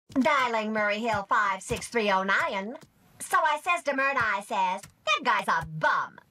Dialing Murray Hill 56309. So I says to Myrna, I says, that guy's a bum.